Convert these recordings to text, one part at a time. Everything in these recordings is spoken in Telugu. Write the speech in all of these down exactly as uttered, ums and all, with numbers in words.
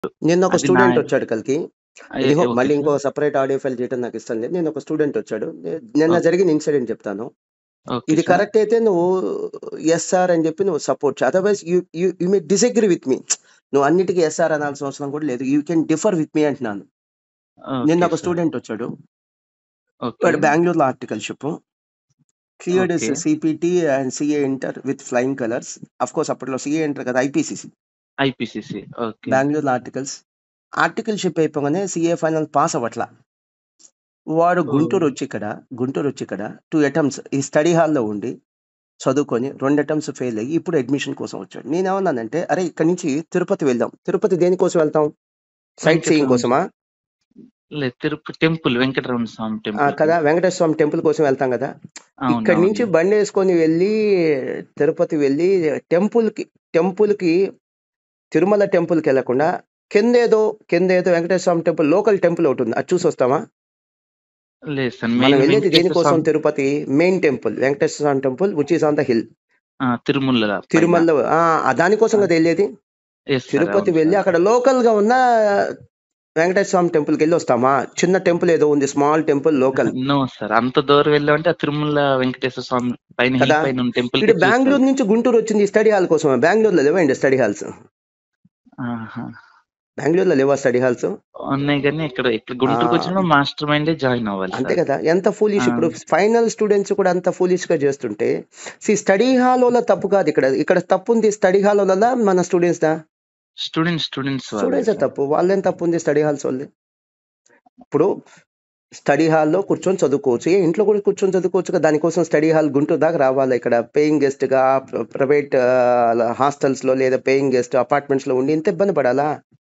నిన్న ఒక అది నా స్టూడెంట్ వచ్చాడు కలికి. అయ్ ఇదిగో ఓకే మళ్ళీ సార్. ఇంకో సెపరేట్ ఆడియో ఫైల్ చేయడం నాకు ఇష్టం లేదు. నిన్న ఒక స్టూడెంట్ వచ్చాడు. నే నిన్న ఓకే. జరిగిన ఇన్సిడెంట్ చెప్తాను. ఓకే ఇది సార్. కరెక్ట్ అయితే నువ్వు యెస్ సార్ అని చెప్పి నువ్వు సపోర్ట్ చెయి. Otherwise you you you may disagree with me. నువ్వు అన్నిటికి యెస్ సార్ అనాల్సిన అవసరం కూడా లేదు. You can differ with me అంటున్నాను. నిన్న ఓకే ఒక సార్. స్టూడెంట్ వచ్చాడు. ఓకే. వాడు బెంగుళూరులో articleship. Cleared his okay. CPT and CA inter with flying colours. Of course అప్పట్లో సీఏ ఇంటర్ కాదు ఐపీసీసీ. ఐపీసీసీ. ఓకే. బెంగుళూరులో ఆర్టికల్స్. ఆర్టికల్‌షిప్ అయిపోగానే సీఏ ఫైనల్ పాస్ అవ్వట్ల. వాడు ఓహ్! గుంటూరు వచ్చి ఇక్కడ గుంటూరు వచ్చి ఇక్కడ రెండు అటెంప్ట్స్ ఈ స్టడీ హాల్‌లో ఉండి చదువుకొని రెండు అటెంప్ట్స్ ఫెయిల్ అయ్యి ఇప్పుడు అడ్మిషన్ కోసం వచ్చాడు. నేనేమన్నానంటే, "అరేయ్! ఇక్కడి నుంచి తిరుపతి వెళ్దాం." తిరుపతి దేనికోసం వెళ్తాం? సైట్ సీయింగ్ వెంకటరమణ కోసమా? స్వామి. లేదు తిరుపతి టెంపుల్ వెంకటరమణ స్వామి ఆ! టెంపుల్‌కి. కదా! వెంకటేశ్వర స్వామి టెంపుల్ కోసం వెళ్తాం గదా! ఇక్కడి నుంచి అవునవును. బండేసుకొని వెళ్ళి తిరుపతి వెళ్ళి టెంపుల్‌కి టెంపుల్‌కి తిరుమల టెంపుల్‌కెళ్ళకుండా కిందేదో కిందేదో Venkateswara Swamy temple local temple ఒకటుంది. అది చూసొస్తామా? లేదు సార్. మనం మెయిన్ వెళ్ళేది వెంకటేశ్వర దేనికోసం Swamy Tirupati main temple. Venkateswara Swamy temple which is on the hill. ఆ! తిరుమల పైన. తిరుమలలో ఆ! దానికోసం ఆ! కదా ఎళ్ళేది. Yes sir. తిరుపతి అవును వెళ్ళి సార్. అక్కడ లోకల్‌గా ఉన్న వెంకటేశ్వర స్వామి టెంపుల్‌కెళ్ళి వస్తామా? చిన్న టెంపుల్ ఏదో ఉంది. Small temple local. No sir. అంత దూరం వెళ్ళామంటే ఆ తిరుమల వెంకటేశ్వర స్వామి పైన హిల్ కదా! పైన ఉన్న ఈడు టెంపుల్‌కే చూస్తాం. బెంగుళూరు నుంచి గుంటూరు వచ్చింది స్టడీ హాల్ కోసమా? బెంగుళూరులో లేవా స్టడీ హాల్స్? ఆహా! బెంగుళూరులో లేవా స్టడీ హాల్స్? ఉన్నాయి గానీ ఇక్కడ ఇక్కడ ఆ! గుంటూరుకొచ్చినా మాస్టర్ మైండే జాయిన్ అవ్వాలి అంతే సార్. కదా! ఎంత ఆ! ఫూలిష్ ఇప్పుడు ఫైనల్ స్టూడెంట్స్ కూడా అంత ఫూలిష్‌గా చేస్తుంటే సీ స్టడీ హాలోళ్ళ తప్పు కాదు ఇక్కడ. ఇక్కడ తప్పుంది స్టడీ హాలోళ్ళదా? మన స్టూడెంట్స్‌దా? స్టూడెంట్స్ స్టూడెంట్స్ వాళ్ళదే స్టూడెంట్సే సార్. తప్పు. వాళ్ళేం తప్పుంది స్టడీ హాల్స్ వోళ్ళది. ఇప్పుడు స్టడీ హాల్‌లో కూర్చొని చదువుకోవచ్చు. ఏ ఇంట్లో కూడా కూర్చొని చదువుకోవచ్చుగా. దానికోసం స్టడీ హాల్ గుంటూరు దాకా రావాలా? ఇక్కడ పేయింగ్ గెస్ట్‌గా ప్ర ప్రైవేట్ ఆహ్, హాస్టల్స్‌లో లేదా పేయింగ్ గెస్ట్ అపార్ట్మెంట్స్‌లో ఉండి ఇంత ఇబ్బంది పడాలా?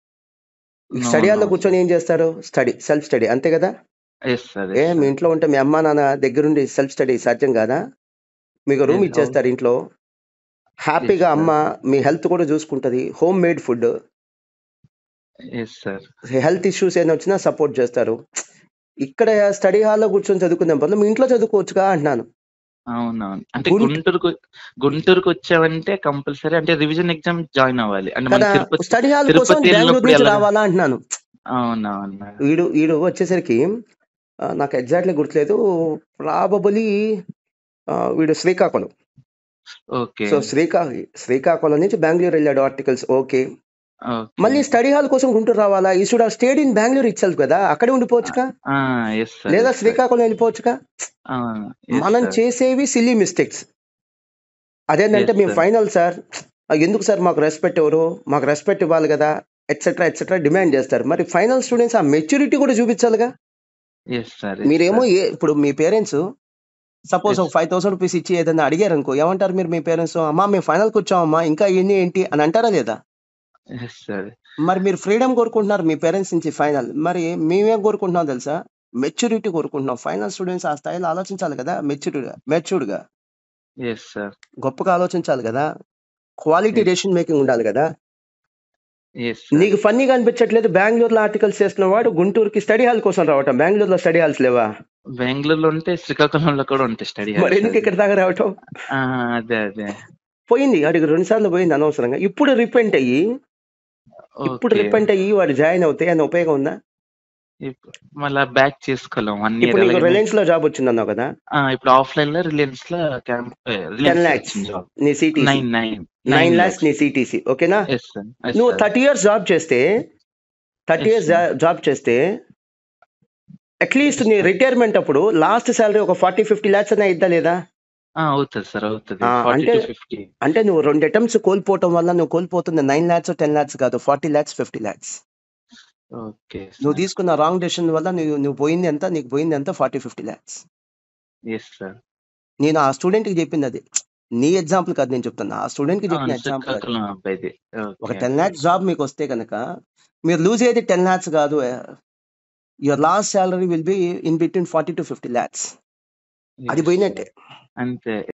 నో. స్టడీ నో హాల్‌లో సార్. కూర్చొని ఏం చేస్తారు? స్టడీ. సెల్ఫ్ స్టడీ అంతే కదా! Yes sir. ఏ యెస్ మీ సార్. ఇంట్లో ఉంటే మీ అమ్మా, నాన్న దగ్గరుండి సెల్ఫ్ స్టడీ సాధ్యం కాదా? మీకు రూమ్ యెస్. అవును. ఇచ్చేస్తారు ఇంట్లో. యెస్ హ్యాపీగా అమ్మ సార్. మీ హెల్త్ కూడా చూసుకుంటది. Home made food. Yes sir. Health issues ఏమైనా వచ్చినా సపోర్ట్ చేస్తారు. ఇక్కడ స్టడీ హాల్‌లో కూర్చొని చదువుకునే బదులు మీ ఇంట్లో చదువుకోవచ్చుగా అంటున్నాను. అవునవును. అంటే గుంట్ గుంటూరుకొ గుంటూరుకొచ్చావంటే కంపల్సరీ అంటే రివిజన్ ఎగ్జామ్ జాయిన్ అవ్వాలి. అంటే మనం కదా! తిరుపతి స్టడీ హాల్ కోసం తిరుపతి బెంగుళూరు ఎళ్ళినప్పుడు నుంచి ఎలాగా రావాలా అంటున్నాను. అవునవును. ఈడు ఈడు వచ్చేసరికి ఆహ్, నాకు ఎగ్జాక్ట్‌లీ గుర్తులేదు. ప్రాబబులీ ఆహ్, వీడు శ్రీకాకుళం. ఓకే. సో, శ్రీకా శ్రీకాకుళం నుంచి బెంగుళూరు ఎళ్ళాడు ఆర్టికల్స్ ఓకే. ఓకే. మళ్ళీ స్టడీ హాల్ కోసం గుంటూరు రావాలా? ఈ should have stayed in Bengaluru itself కదా! అక్కడే ఆ! ఉండిపోవచ్చుగా. ఆ! Yes sir. లేదా యెస్ సార్. శ్రీకాకుళం ఎళ్ళిపోవచ్చుగా. అవును. యెస్ మనం సార్. చేసేవి సిల్లీ మిస్టేక్స్. అదేంటంటే యెస్ మేము సార్. Final sir. ఆహ్, ఎందుకు సార్ మాకు రెస్పెక్ట్ ఇవ్వరు? మాకు రెస్పెక్ట్ ఇవ్వాలి గదా! ఎట్సెట్రా, ఎట్సెట్రా డిమాండ్ చేస్తారు. మరి ఫైనల్ స్టూడెంట్స్ ఆ మెచ్యూరిటీ కూడా చూపించాలిగా. Yes sir. యెస్ మీరేమో సార్. ఏ ఇప్పుడు మీ పేరెంట్స్ సపోజ్ యెస్. ఒక ఐదు వేలు రూపీస్ ఇచ్చి ఏదైనా అడిగారనుకో ఏమంటారు మీరు మీ పేరెంట్స్? అమ్మా మేము ఫైనల్‌కొచ్చామమ్మా ఇంకా ఇయన్నీ ఏంటి అని అంటారా లేదా? Yes sir. మరి మీరు ఫ్రీడమ్ కోరుకుంటున్నారు మీ పేరెంట్స్ నుంచి ఫైనల్. మరి మేమేం కోరుకుంటున్నాం తెలుసా? మెచ్యూరిటీ కోరుకుంటున్నాం. ఫైనల్ స్టూడెంట్స్ ఆ స్థాయిలో ఆలోచించాలి కదా! మెచ్యూర్డ్‌గా మెచ్యూర్డ్‌గా. Yes sir. గొప్పగా ఆలోచించాలి గదా! Quality yes. డెసిషన్ మేకింగ్ ఉండాలి గదా! Yes sir. నీకు ఫన్నీగా అనిపించట్లేదు బెంగుళూరులో ఆర్టికల్స్ చేస్తున్నవాడు గుంటూరుకి స్టడీ హాల్ కోసం రావటం. బెంగుళూరులో స్టడీ హాల్స్ లేవా? బెంగుళూరులో ఉంటే శ్రీకాకుళంలో కూడా ఉంటాయి స్టడీ హాల్స్ మరెందుకు అది. ఇక్కడి దాకా రావటం? ఆ! అదే. అదే. పోయింది. ఆడికి రెండు సార్లు పోయింది అనవసరంగా. ఇప్పుడు రిపెంట్ అయ్యి, ఇప్పుడు ఓకే. రిపెంట్ అయ్యి వాడు జాయిన్ అవుతే ఏమైనా ఉపయోగం ఉందా? ఇప్ మళ్ళా బ్యాక్ చేసుకోలేం ఒక ఇప్పుడు ఇయర్ నీకు అలాగని రిలయన్స్‌లో జాబ్ వచ్చిందన్నావు కదా! ఆ! ఇప్పుడు ఆఫ్‌లైన్‌లో రిలయన్స్‌లో క్యాంప్ ఆహ్, పది రిలయన్స్‌లో లక్షలు వచ్చింది జాబ్. నీ సీటీసీ. తొమ్మిది, తొమ్మిది, తొమ్మిది తొమ్మిది లక్షలు లాక్స్. నీ సీటీసీ. ఓకేనా? Yes sir. యెస్ నువ్వు సార్. ముప్పై ఇయర్స్ జాబ్ చేస్తే ముప్పై యెస్ ఇయర్స్ జా సార్. జాబ్ చేస్తే అట్‌లీస్ట్ యెస్ నీ సార్. రిటైర్మెంట్ అప్పుడు లాస్ట్ సాలరీ ఒక నలభై, యాభై లాక్స్ అన్నా ఇద్దా లేదా? ఆ! అవుతది సార్. అవుతది. ఆ! అంటే నలభై యాభై అంటే నువ్వు రెండు అటెంప్ట్స్ కోల్పోవటం వల్ల నువ్వు కోల్పోతుంది తొమ్మిది లాక్స్, పది లాక్స్ కాదు. నలభై లాక్స్, యాభై లాక్స్. ఓకే నువ్వు సార్. తీసుకున్న రాంగ్ డెసిషన్ వల్ల నువ్వు నువ్వు పోయింది ఎంత? నీకు పోయింది ఎంత? నలభై, యాభై లాక్స్. Yes sir. నేను ఆ స్టూడెంట్‌కి చెప్పిందది. నీ ఎగ్జాంపుల్ కాదు నేను చెప్తున్నా. ఆ స్టూడెంట్‌కి చెప్పిన అవును. ఎగ్జాంపుల్ అది. శ్రీకాకుళం అబ్బాయిది. ఒక ఓకే. పది ఓకే. లాక్స్ జాబ్ మీకొస్తే గనక మీరు లూజ్ అయ్యేది పది లాక్స్ కాదు. Your last salary will be in between నలభై యాభై లాక్స్. అది యెస్ సార్. పోయినట్టే. అంతే.